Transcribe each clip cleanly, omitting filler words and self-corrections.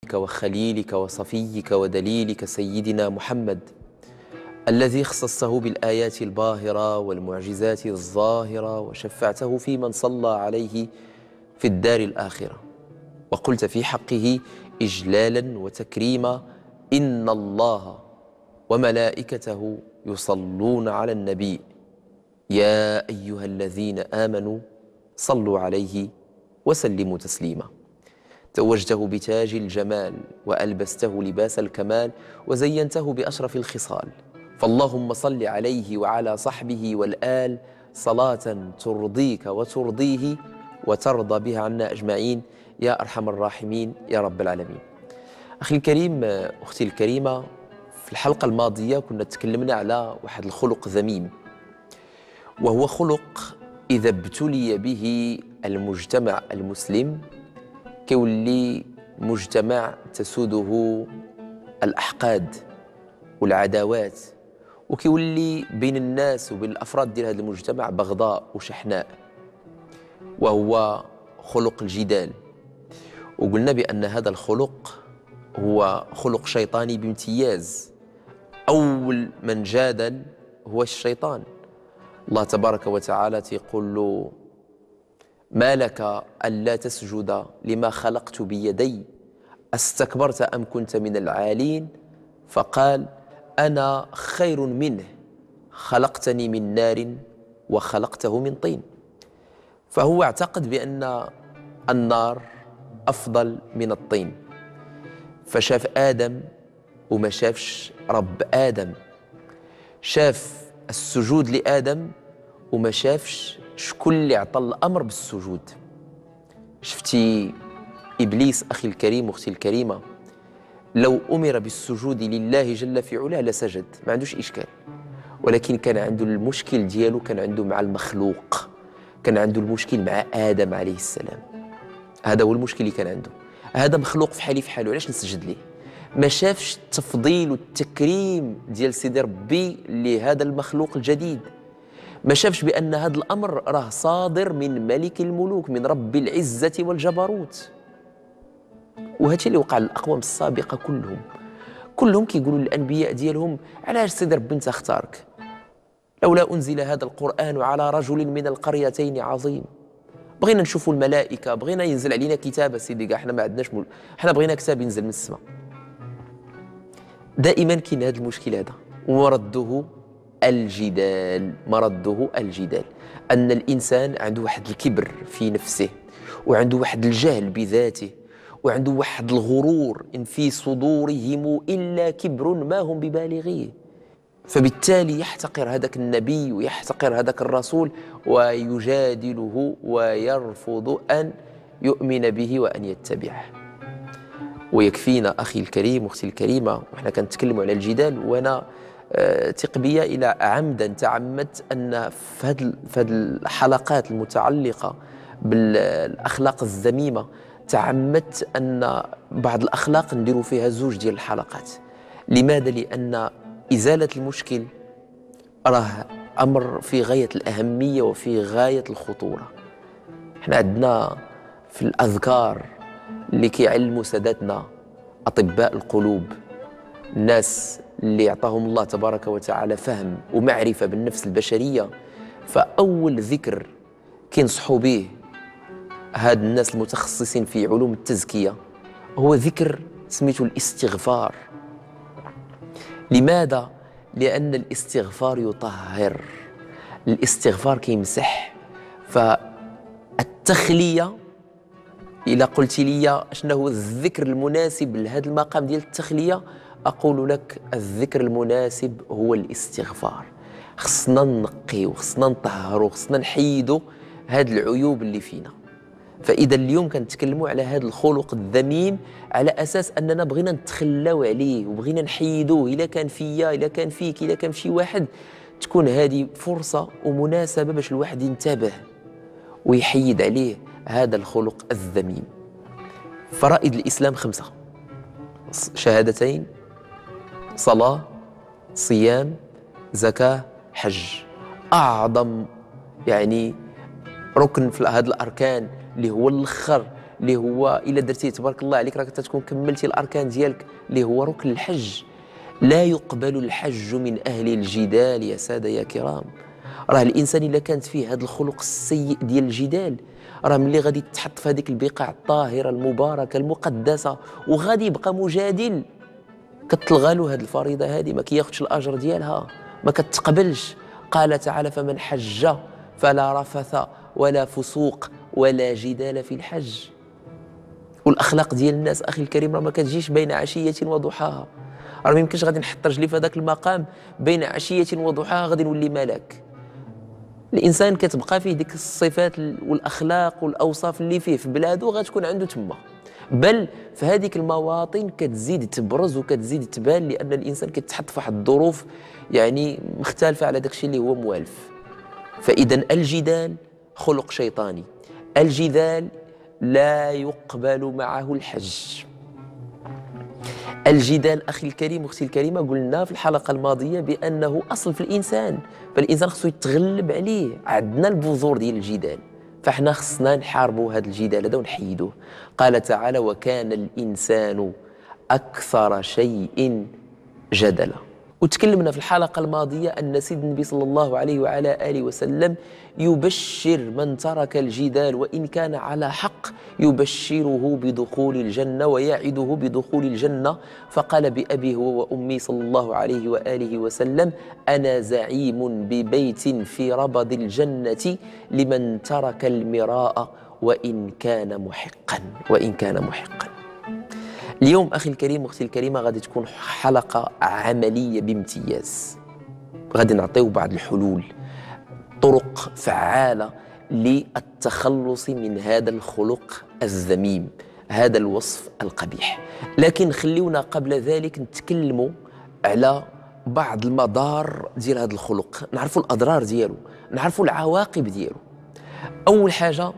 حبيبك وخليلك وصفيك ودليلك سيدنا محمد الذي اختصه بالآيات الباهرة والمعجزات الظاهرة وشفعته في من صلى عليه في الدار الآخرة، وقلت في حقه إجلالا وتكريما: إن الله وملائكته يصلون على النبي يا أيها الذين آمنوا صلوا عليه وسلموا تسليما. توجته بتاج الجمال وألبسته لباس الكمال وزينته بأشرف الخصال، فاللهم صل عليه وعلى صحبه والآل صلاة ترضيك وترضيه وترضى بها عنا أجمعين يا أرحم الراحمين يا رب العالمين. أخي الكريم، أختي الكريمة، في الحلقة الماضية كنا تكلمنا على واحد الخلق ذميم، وهو خلق إذا ابتلي به المجتمع المسلم كيولي مجتمع تسوده الأحقاد والعداوات، وكيولي بين الناس وبين الأفراد ديال هذا المجتمع بغضاء وشحناء، وهو خلق الجدال. وقلنا بأن هذا الخلق هو خلق شيطاني بامتياز. أول من جادل هو الشيطان. الله تبارك وتعالى يقول له: ما لك ألا تسجد لما خلقت بيدي أستكبرت أم كنت من العالين؟ فقال: أنا خير منه خلقتني من نار وخلقته من طين. فهو اعتقد بأن النار أفضل من الطين، فشاف آدم وما شافش رب آدم، شاف السجود لآدم وما شافش شكون اللي عطى الأمر بالسجود. شفتي إبليس أخي الكريم وأختي الكريمة، لو أمر بالسجود لله جل في علاه لسجد، ما عندوش إشكال، ولكن كان عنده المشكل ديالو، كان عنده مع المخلوق، كان عنده المشكل مع آدم عليه السلام. هذا هو المشكل اللي كان عنده. هذا مخلوق في حالي في حاله، علاش نسجد ليه؟ ما شافش التفضيل والتكريم ديال سيدي ربي لهذا المخلوق الجديد، ما شافش بأن هذا الأمر راه صادر من ملك الملوك، من رب العزة والجبروت. وهذا اللي وقع للأقوام السابقة كلهم كيقولوا للأنبياء ديالهم: علاش سيدي ربي انت اختارك؟ لولا أنزل هذا القرآن على رجل من القريتين عظيم. بغينا نشوفوا الملائكة، بغينا ينزل علينا كتاب سيدي، كاع حنا ما عندناش حنا بغينا كتاب ينزل من السماء. دائما كاين هذا المشكل هذا، ومرده الجدال. مرده الجدال، أن الإنسان عنده واحد الكبر في نفسه، وعنده واحد الجهل بذاته، وعنده واحد الغرور: إن في صدورهم إلا كبر ما هم ببالغيه. فبالتالي يحتقر هذاك النبي ويحتقر هذاك الرسول ويجادله ويرفض أن يؤمن به وأن يتبعه. ويكفينا أخي الكريم واختي الكريمة، وإحنا كنتكلموا على الجدال، وأنا ثق بيا إلى عمدا تعمدت أن في هذه الحلقات المتعلقة بالأخلاق الذميمة تعمدت أن بعض الأخلاق نديروا فيها زوج ديال الحلقات. لماذا؟ لأن إزالة المشكل راه أمر في غاية الأهمية وفي غاية الخطورة. احنا عندنا في الأذكار اللي كيعلموا ساداتنا أطباء القلوب، الناس اللي أعطاهم الله تبارك وتعالى فهم ومعرفة بالنفس البشرية، فأول ذكر كينصحوا به هاد الناس المتخصصين في علوم التزكية هو ذكر سميته الاستغفار. لماذا؟ لأن الاستغفار يطهر، الاستغفار كيمسح. فالتخلية، إذا قلت لي شنو هو الذكر المناسب لهذا المقام ديال التخلية، أقول لك الذكر المناسب هو الاستغفار. خصنا ننقيو، خصنا نطهرو، خصنا نحيدو هاد العيوب اللي فينا. فإذا اليوم كنتكلموا على هذا الخلق الذميم على أساس أننا بغينا نتخلاو عليه وبغينا نحيدوه. إلا كان فيا، إلا كان فيك، إلا كان في شي واحد، تكون هذه فرصة ومناسبة باش الواحد ينتبه ويحيد عليه هذا الخلق الذميم. فرائض الإسلام 5: شهادتين، صلاة، صيام، زكاة، حج. أعظم ركن في هذه الأركان اللي هو الأخر اللي هو الا درتيه تبارك الله عليك راك تكون كملتي الاركان ديالك، اللي هو ركن الحج. لا يقبل الحج من اهل الجدال يا ساده يا كرام. راه الانسان الا كانت فيه هذا الخلق السيء ديال الجدال، راه ملي غادي تحط في هذيك البقاع الطاهره المباركه المقدسه وغادي يبقى مجادل، كتلغى له هذه الفريضه، هذه ما كياخذش الاجر ديالها، ما كتقبلش. قال تعالى: فمن حج فلا رفث ولا فسوق ولا جدال في الحج. والاخلاق ديال الناس اخي الكريم راه ما كتجيش بين عشيه وضحاها. راه ما يمكنش غادي نحط رجلي في هذاك المقام بين عشيه وضحاها غادي نولي ملاك. الانسان كتبقى فيه ديك الصفات والاخلاق والاوصاف اللي فيه في بلاده غتكون عنده تما، بل في هذيك المواطن كتزيد تبرز وكتزيد تبان، لان الانسان كيتحط في واحد الظروف يعني مختلفه على داك الشيء اللي هو موالف. فاذا الجدال خلق شيطاني، الجدال لا يقبل معه الحج. الجدال اخي الكريم واختي الكريمه قلنا في الحلقه الماضيه بانه اصل في الانسان، فالانسان خصو يتغلب عليه. عندنا البذور ديال الجدال، فاحنا خصنا نحاربوا هذا الجدال هذا ونحيدوه. قال تعالى: وكان الانسان اكثر شيء جدلا. وتكلمنا في الحلقه الماضيه ان سيدنا النبي صلى الله عليه وعلى اله وسلم يبشر من ترك الجدال وان كان على حق، يبشره بدخول الجنه ويعده بدخول الجنه. فقال: بأبي هو وأمي صلى الله عليه وآله وسلم: أنا زعيم ببيت في ربض الجنة لمن ترك المراء وإن كان محقا. وإن كان محقا. اليوم أخي الكريم واختي الكريمة غادي تكون حلقة عملية بامتياز. غادي نعطيو بعض الحلول، طرق فعالة للتخلص من هذا الخلق الذميم، هذا الوصف القبيح. لكن خليونا قبل ذلك نتكلموا على بعض المضار ديال هذا الخلق، نعرفوا الأضرار ديالو، نعرفوا العواقب ديالو. أول حاجة،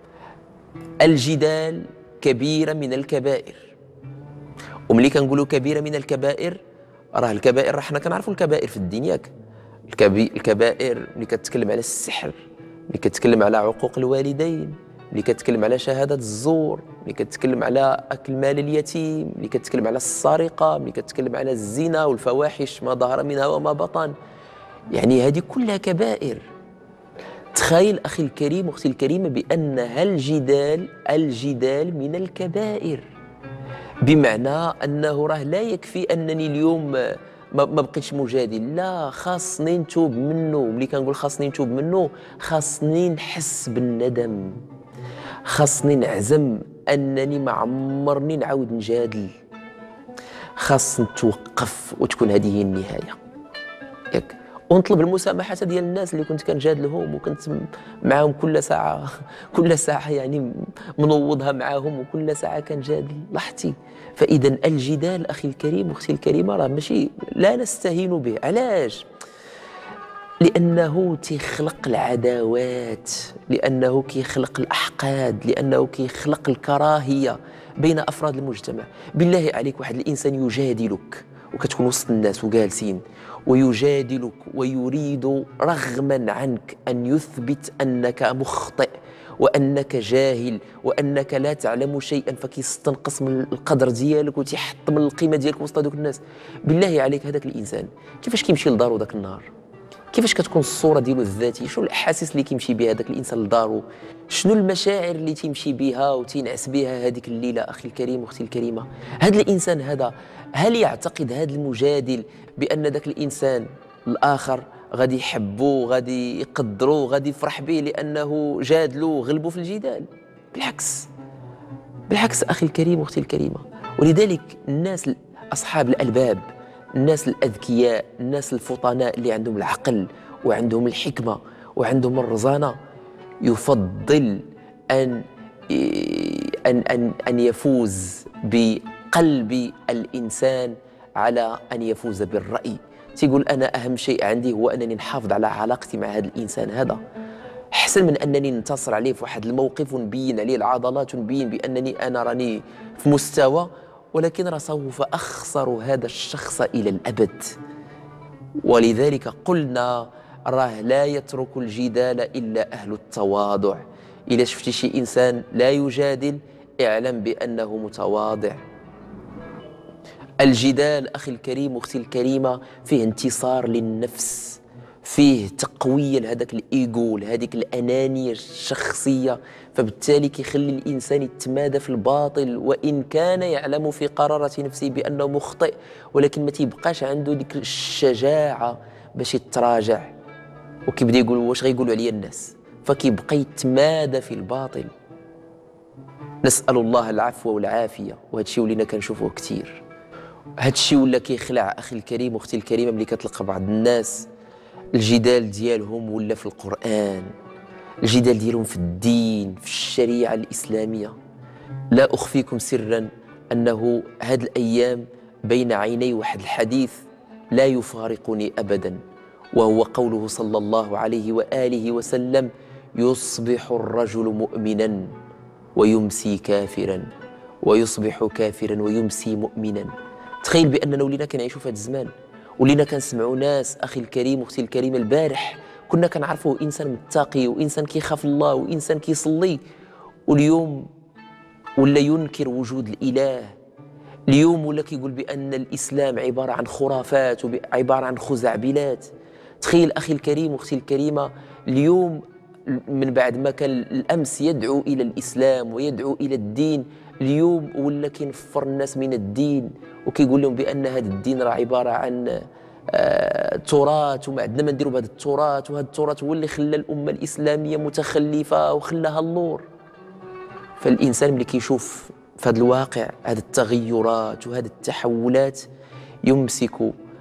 الجدال كبيرة من الكبائر. وملي كنقولوا كبيرة من الكبائر، راه الكبائر راه حنا كنعرفوا الكبائر في الدين ياك. الكبائر ملي كتكلم على السحر، ملي كتكلم على عقوق الوالدين، ملي كتكلم على شهادة الزور، ملي كتكلم على أكل مال اليتيم، ملي كتكلم على السرقة، ملي كتكلم على الزنا والفواحش ما ظهر منها وما بطن، يعني هذه كلها كبائر. تخيل أخي الكريم واختي الكريمة بأن الجدال من الكبائر، بمعنى أنه راه لا يكفي أنني اليوم ما بقيتش مجادل، لا، خاصني نتوب منه. ملي كنقول خاصني نتوب منه، خاصني نحس بالندم، خاصني نعزم أنني ما عمرني نعاود نجادل، خاص نتوقف وتكون هذه هي النهاية ياك. ونطلب المسامحة ديال الناس اللي كنت كنجادلهم وكنت معاهم كل ساعة يعني منوضها معاهم وكل ساعة كنجادل، لاحظتي؟ فإذا الجدال أخي الكريم واختي الكريمة راه ماشي لا نستهين به. علاش؟ لأنه تيخلق العداوات، لأنه كيخلق الأحقاد، لأنه كيخلق الكراهية بين أفراد المجتمع. بالله عليك واحد الإنسان يجادلك وكتكون وسط الناس وجالسين ويجادلك ويريد رغما عنك أن يثبت أنك مخطئ وأنك جاهل وأنك لا تعلم شيئا، فكيستنقص من القدر ديالك وتيحط من القيمة ديالك وسط هذوك الناس. بالله عليك هذاك الإنسان كيفاش كيمشي لدارو ذاك النهار؟ كيفاش كتكون الصورة ديالو الذاتية؟ شنو الأحاسيس اللي كيمشي بها هذاك الإنسان لدارو؟ شنو المشاعر اللي تيمشي بها وتينعس بها هذيك الليلة أخي الكريم واختي الكريمة؟ هذا الإنسان هذا هل يعتقد هذا المجادل بأن ذاك الإنسان الآخر غادي يحبه، غادي يقدره، غادي يفرح به لأنه جادله وغلبه في الجدال؟ بالعكس أخي الكريم واختي الكريمة. ولذلك الناس أصحاب الألباب، الناس الأذكياء، الناس الفطناء اللي عندهم العقل وعندهم الحكمة وعندهم الرزانة، يفضل أن يفوز بقلب الإنسان على أن يفوز بالرأي. تيقول أنا أهم شيء عندي هو أنني نحافظ على علاقتي مع هذا الإنسان هذا، أحسن من أنني ننتصر عليه في واحد الموقف ونبين عليه العضلات ونبين بأنني أنا راني في مستوى، ولكن راه سوف أخسر هذا الشخص إلى الأبد. ولذلك قلنا راه لا يترك الجدال إلا أهل التواضع. إذا شفتي شي إنسان لا يجادل، اعلم بأنه متواضع. الجدال أخي الكريم أختي الكريمة فيه انتصار للنفس، فيه تقوية لهذاك الإيجو، لهذيك الأنانية الشخصية، فبالتالي كيخلي الإنسان يتمادى في الباطل وإن كان يعلم في قرارة نفسه بأنه مخطئ، ولكن ما تيبقاش عنده ديك الشجاعة باش يتراجع، وكيبدا يقول واش غيقولوا عليا الناس، فكيبقى يتمادى في الباطل. نسأل الله العفو والعافية، وهذا الشيء ولينا كنشوفوه كثير. هذا الشيء ولا كيخلع أخي الكريم وأختي الكريمة ملي كتلقى بعض الناس الجدال ديالهم ولا في القرآن، الجدال ديالهم في الدين، في الشريعة الإسلامية. لا أخفيكم سرا أنه هذه الأيام بين عيني واحد الحديث لا يفارقني أبدا، وهو قوله صلى الله عليه وآله وسلم: يصبح الرجل مؤمنا ويمسي كافرا، ويصبح كافرا ويمسي مؤمنا. تخيل بأننا ولينا كنعيشوا في هذا الزمان، ولينا كنسمعوا ناس أخي الكريم أختي الكريمة. البارح كنا كنعرفوه إنسان متقي وإنسان كيخاف الله وإنسان كيصلي، واليوم ولا ينكر وجود الإله. اليوم ولا كيقول بأن الإسلام عبارة عن خرافات وعبارة عن خزعبلات. تخيل أخي الكريم أختي الكريمة، اليوم من بعد ما كان الأمس يدعو إلى الإسلام ويدعو إلى الدين، اليوم ولا كينفر الناس من الدين وكيقول لهم بأن هذا الدين راه عبارة عن تراث وما عندنا ما نديروا بهذا التراث، وهذا التراث هو اللي خلى الأمة الإسلامية متخلفة وخلاها اللور. فالإنسان ملي كيشوف في هذا الواقع هذه التغيرات وهذه التحولات يمسك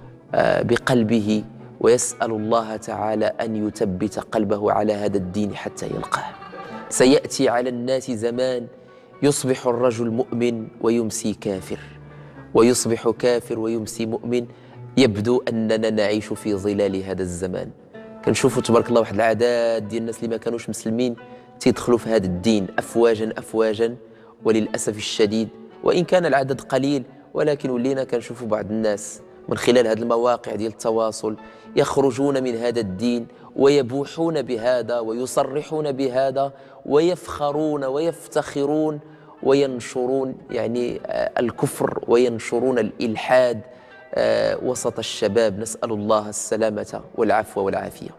بقلبه ويسأل الله تعالى أن يثبت قلبه على هذا الدين حتى يلقاه. سيأتي على الناس زمان يصبح الرجل مؤمن ويمسي كافر، ويصبح كافر ويمسي مؤمن. يبدو أننا نعيش في ظلال هذا الزمان. كنشوفوا تبارك الله واحد العداد ديال الناس اللي ما كانوش مسلمين تيدخلوا في هذا الدين أفواجا أفواجا، وللأسف الشديد وإن كان العدد قليل، ولكن ولينا كنشوفوا بعض الناس من خلال هذه المواقع ديال التواصل يخرجون من هذا الدين ويبوحون بهذا ويصرحون بهذا ويفخرون ويفتخرون وينشرون يعني الكفر وينشرون الإلحاد وسط الشباب. نسأل الله السلامة والعفو والعافية.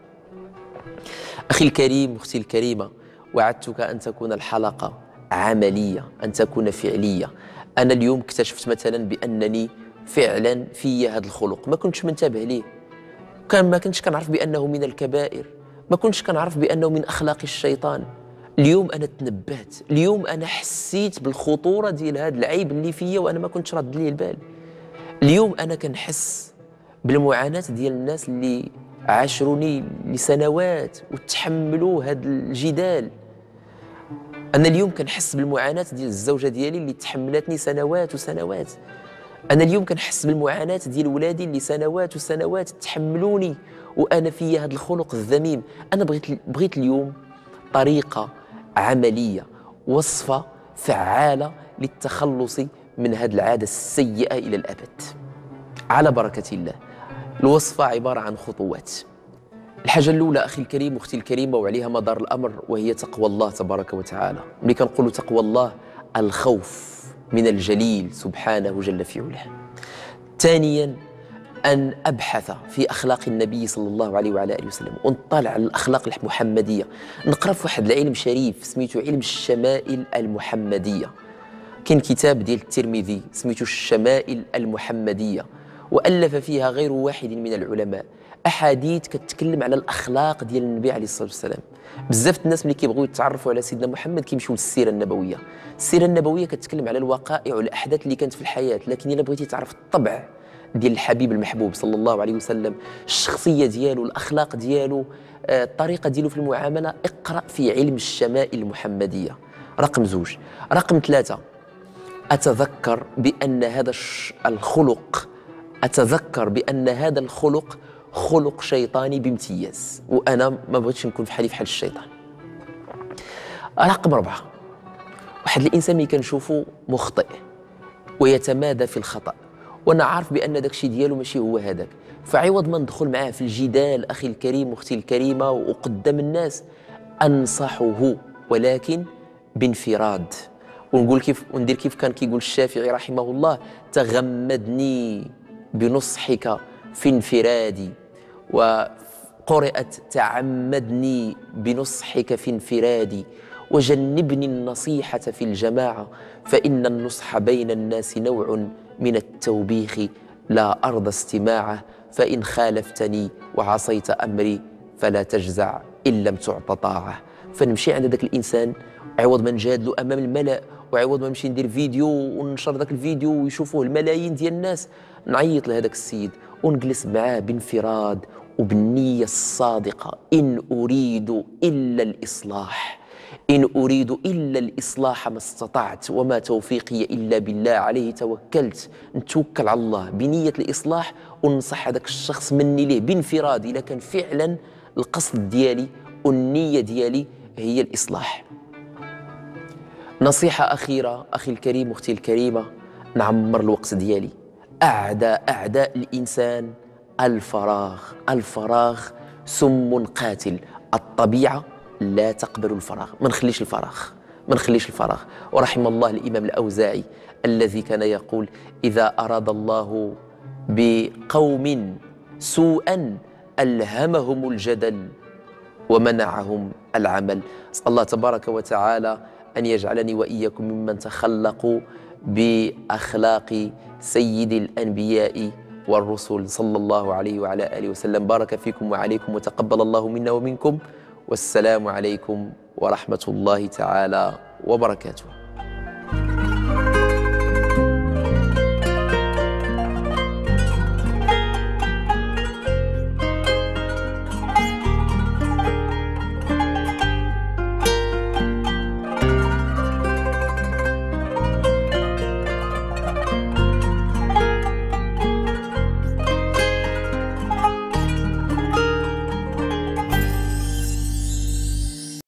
أخي الكريم أختي الكريمة، وعدتك أن تكون الحلقة عملية، أن تكون فعلية. أنا اليوم اكتشفت مثلا بأنني فعلا في هذا الخلق ما كنتش منتبه ليه، ما كنتش كنعرف بأنه من الكبائر، ما كنتش كنعرف بأنه من أخلاق الشيطان. اليوم أنا تنبهت، اليوم أنا حسيت بالخطورة ديال هذا العيب اللي فيا وأنا ما كنتش رد ليه البال. اليوم أنا كنحس بالمعاناة ديال الناس اللي عاشروني لسنوات وتحملوا هذا الجدال. أنا اليوم كنحس بالمعاناة ديال الزوجة ديالي اللي تحملتني سنوات وسنوات. أنا اليوم كنحس بالمعاناة ديال ولادي اللي سنوات وسنوات تحملوني وأنا في هذا الخلق الذميم. أنا بغيت اليوم طريقة عملية، وصفة فعالة للتخلص من هذه العادة السيئة إلى الأبد. على بركة الله، الوصفة عبارة عن خطوات. الحاجة الأولى أخي الكريم أختي الكريمة وعليها مدار الأمر، وهي تقوى الله تبارك وتعالى. ملي كنقولوا تقوى الله، الخوف من الجليل سبحانه جل في علاه. ثانياً، أن أبحث في أخلاق النبي صلى الله عليه وعلى آله وسلم، ونطلع على الأخلاق المحمدية. نقرأ في واحد العلم شريف سميته علم الشمائل المحمدية. كاين كتاب ديال الترمذي سميته الشمائل المحمدية، وألف فيها غير واحد من العلماء أحاديث كتكلم على الأخلاق ديال النبي عليه الصلاة والسلام. بزاف الناس ملي كيبغيو يتعرفوا على سيدنا محمد كيمشيو للسيرة النبوية. السيرة النبوية كتكلم على الوقائع والأحداث اللي كانت في الحياة، لكن إلا بغيتي تعرف الطبع ديال الحبيب المحبوب صلى الله عليه وسلم، الشخصية ديالو، الأخلاق ديالو، الطريقة ديالو في المعاملة، اقرأ في علم الشمائل المحمدية. رقم 2. رقم 3، أتذكر بأن هذا الخلق خلق شيطاني بامتياز، وأنا ما بغيتش نكون في حال الشيطان. رقم 4، واحد الإنسان اللي كنشوفه مخطئ ويتمادى في الخطأ، وأنا عارف بأن داك الشيء ديالو ماشي هو هذاك، فعوض ما ندخل معاه في الجدال أخي الكريم أختي الكريمة وقدام الناس، أنصحه ولكن بانفراد، ونقول كيف وندير كيف كان كيقول الشافعي رحمه الله: تغمدني بنصحك في انفرادي، وقرأت تعمدني بنصحك في انفرادي، وجنبني النصيحة في الجماعة، فإن النصح بين الناس نوع من التوبيخ لا أرضى استماعه، فإن خالفتني وعصيت أمري فلا تجزع إن لم تعط طاعة. فنمشي عند ذاك الإنسان عوض ما نجادلو أمام الملأ، وعوض ما نمشي ندير فيديو وننشر ذاك الفيديو ويشوفوه الملايين ديال الناس، نعيط لهذاك السيد ونجلس معاه بانفراد وبالنية الصادقة: إن أريد إلا الإصلاح، إن أريد إلا الإصلاح ما استطعت، وما توفيقي إلا بالله عليه توكلت. نتوكل على الله بنية الإصلاح وننصح هذاك الشخص مني ليه بانفراد إذا كان فعلا القصد ديالي والنية ديالي هي الإصلاح. نصيحة أخيرة أخي الكريم أختي الكريمة: نعمر الوقت ديالي. أعداء الإنسان الفراغ. الفراغ سم قاتل. الطبيعة لا تقبل الفراغ. ما نخليش الفراغ. ورحم الله الإمام الأوزاعي الذي كان يقول: إذا أراد الله بقوم سوءا ألهمهم الجدل ومنعهم العمل. أسأل الله تبارك وتعالى أن يجعلني وإياكم ممن تخلقوا بأخلاق سيد الأنبياء والرسل صلى الله عليه وعلى آله وسلم. بارك فيكم وعليكم، وتقبل الله منا ومنكم، والسلام عليكم ورحمة الله تعالى وبركاته.